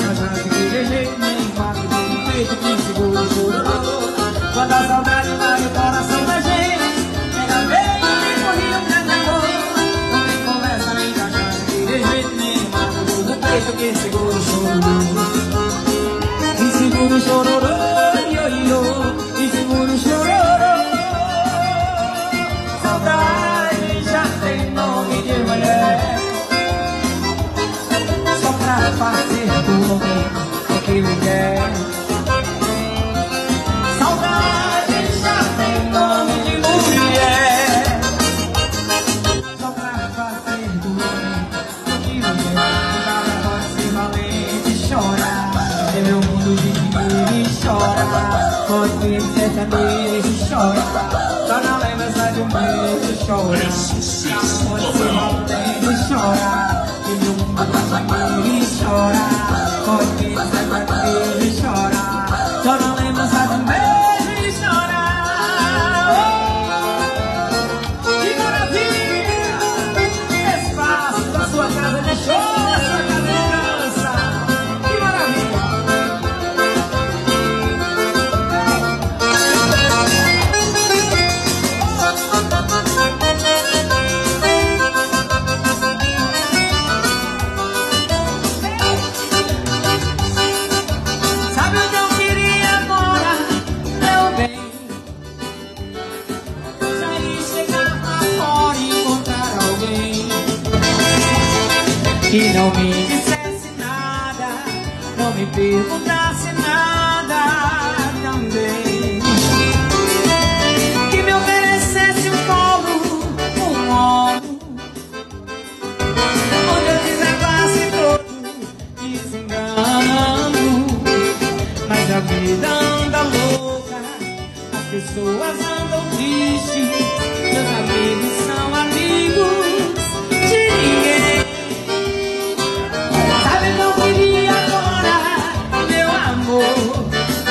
engajado daquele jeito, nem impacto no peito que segura o chororô. Quando a saudade vai o coração da gente, ela veio e corria atrás de amor. Não tem conversa, nem engajado daquele jeito, nem impacto no peito que segura o chororô. Que segura o chororô, ioiô, que segura o chororô. Saudade já tem nome de mulher, só pra fazer do momento que me quer. Saudade já tem nome de mulher, só pra fazer do momento que me quer. Dá pra ser valente e chorar, é meu mundo de dinheiro e chora. Pode ser sertanejo e chora, só não lembrança de um beijo chora. Pode ser valente e chora, é meu mundo de dinheiro e chora. Pode ser sertanejo e chora, só não lembrança de um beijo e chora. Que maravilha! Espaço da sua casa de choro, sua casa de dança. Que maravilha! Sabe o que eu queria agora, meu bem? Sair, chegar lá fora e encontrar alguém que não me dissesse nada, não me perguntasse nada também, que me oferecesse um colo, um ombro, onde eu desabasse todo desengano. Mas a vida anda louca, as pessoas andam tristes, meus amigos são amigos de ninguém. Sabe o que eu queria agora, meu amor?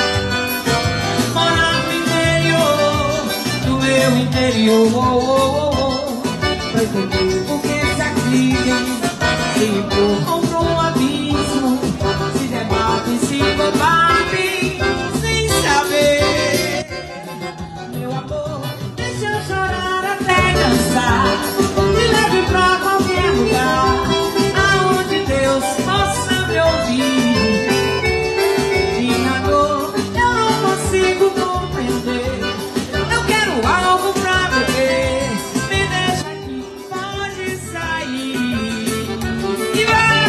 Morar no interior, do meu interior, pra entender por que se agridem, se empurram pra um abismo, se debatem, se combatem, sem saber. Meu amor, deixa eu chorar até cansar, me leve pra qualquer lugar, aonde Deus possa me ouvir. Minha dor eu não consigo compreender, eu quero algo pra beber, me deixa aqui, pode sair. E vai!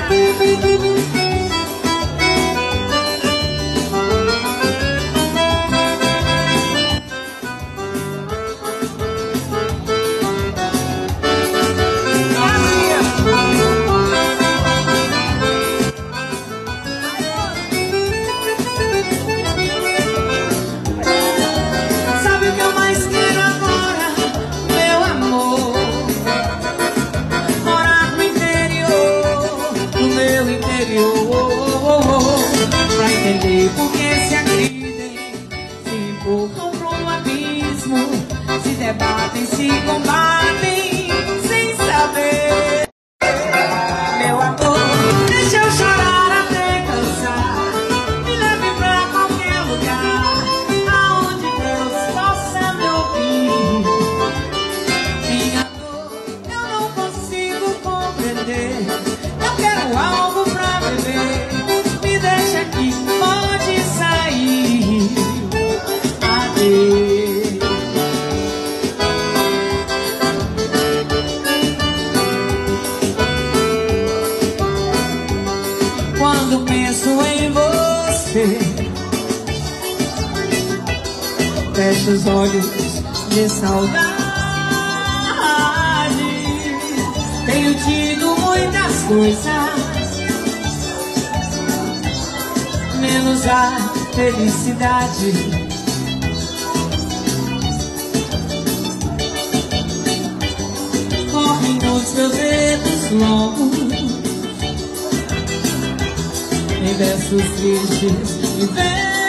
Sabe o que eu mais quero agora, meu amor? Morar no interior, no meu interior, pra entender por que se agridem, se empurram pra um abismo, se debatem, se combatem, sem saber. Meu amor, deixa eu chorar até cansar, me leve pra qualquer lugar, aonde Deus possa me ouvir. Minha dor eu não consigo compreender, eu quero algo pra beber, me deixa aqui, pode sair. Adeus. Quando penso em você, fecho os olhos de saudade. Tenho tido muitas coisas, menos a felicidade. Correm nos meus dedos longos, em versos tristes, vivendo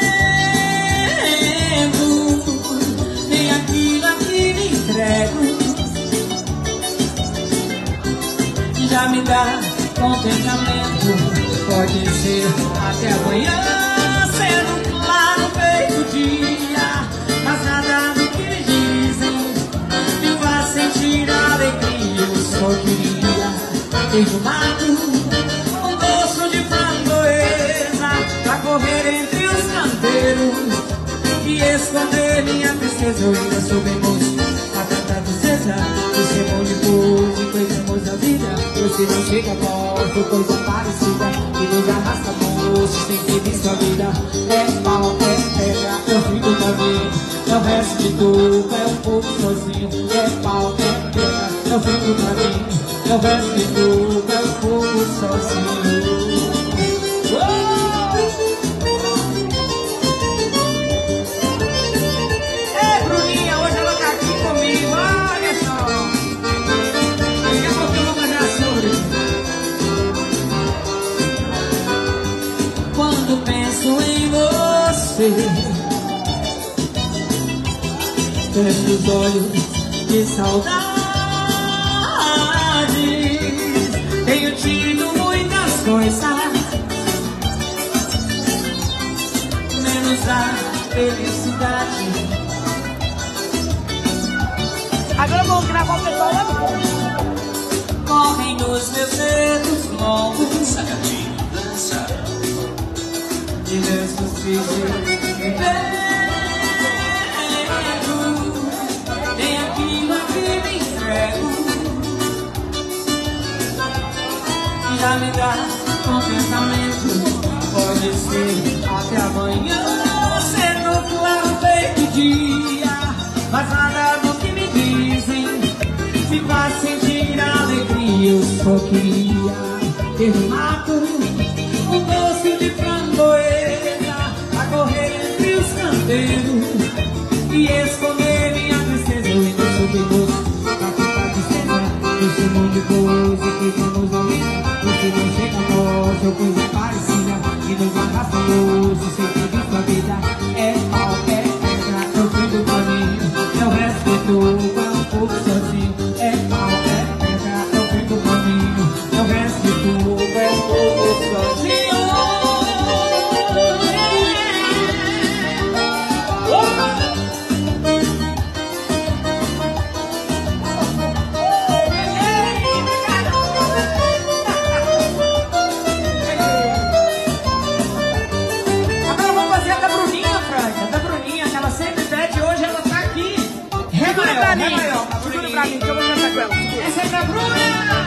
nem aquilo a que me entrego já me dá contentamento. Pode ser até amanhã, sendo claro feito dia, mas nada do que me dizem me faz sentir alegria. Eu só queria ter fumado um doce de framboesa pra correr entre os canteiros e esconder minha tristeza. Eu ainda sou bem moço, a tanta tristeza de ser bom depois e conhecemos a vida. Você não chega a morte, coisa parecida que nos arrasta moço sem ter visto a vida. É pau, é pedra, eu fico pra mim. É o resto de tudo, é um pouco sozinho. É pau, é pedra, eu fico pra mim. É o resto de tudo, é um pouco sozinho. Quando penso em você, fecho os olhos de saudade. Tenho tido muitas coisas, menos a felicidade. Agora vamos gravar o pessoal lá no fundo. Correm nos meus dedos longos, Sacadinho, dança. diversos vídeos que vejo. Tem aquilo a que me entrego, já me dá contentamento. Pode ser até amanhã, sendo claro feito dia, mas nada do que me dizem me faz sentir alegria. Eu só queria ter um mato, um doce de framboesa a correr entre os canteiros e esconder minha tristeza. Eu ainda sou bem moço, pra ficar tristeza desse mundo de coisa que temos a vida. Você não chega a nós, ou coisa parecida que nos arrasta moço sem ter visto a vida. É pau, é pedra, eu fico pra mim. É o resto de tudo, é um pouco sozinho. É pau, é pedra, eu fico pra mim. É o resto de tudo, é um pouco sozinho. Segura pra mim, que eu vou cantar com ela. Essa é pra Bruna!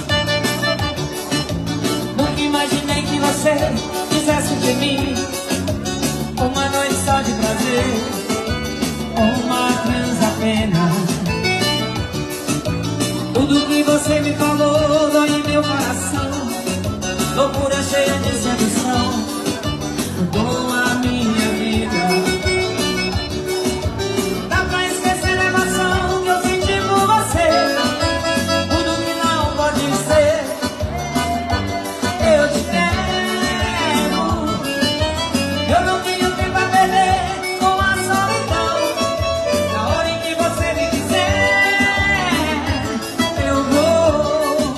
Nunca imaginei que você fizesse de mim uma noite só de prazer, uma trans apenas. Tudo que você me falou dói em meu coração, loucura cheia de sedução, mudou a minha vida.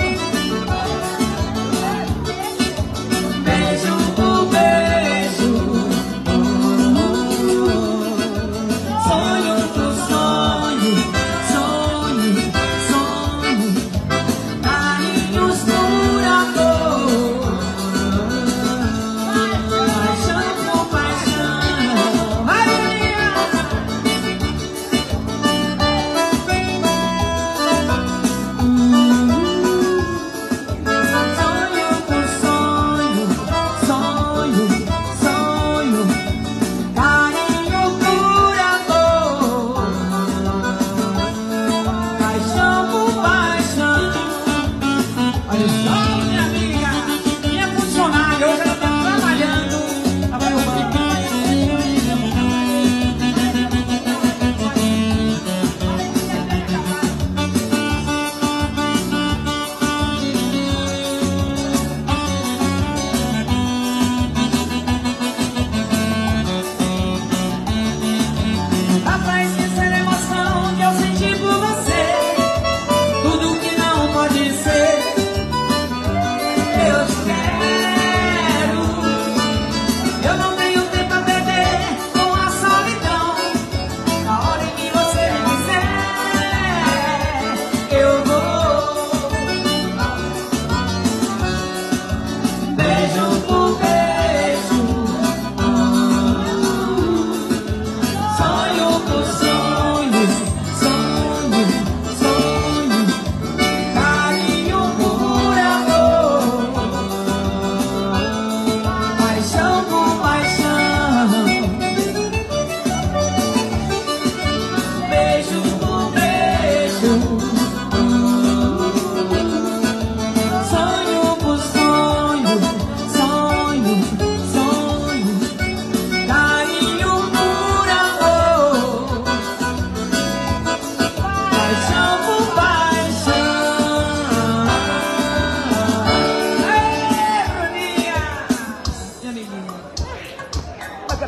Beijo por beijo,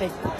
gente.